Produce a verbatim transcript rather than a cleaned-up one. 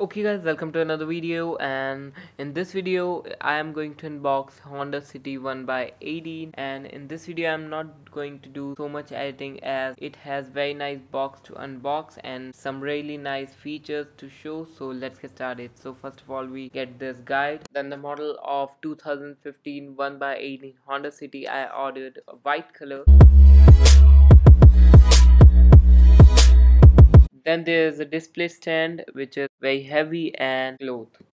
Okay guys, welcome to another video, and in this video I am going to unbox Honda City one by eighteen. And in this video I'm not going to do so much editing as it has very nice box to unbox and some really nice features to show. So let's get started. So first of all we get this guide, then the model of two thousand fifteen one by eighteen Honda City. I ordered a white color. Then there is a display stand which is very heavy and cloth.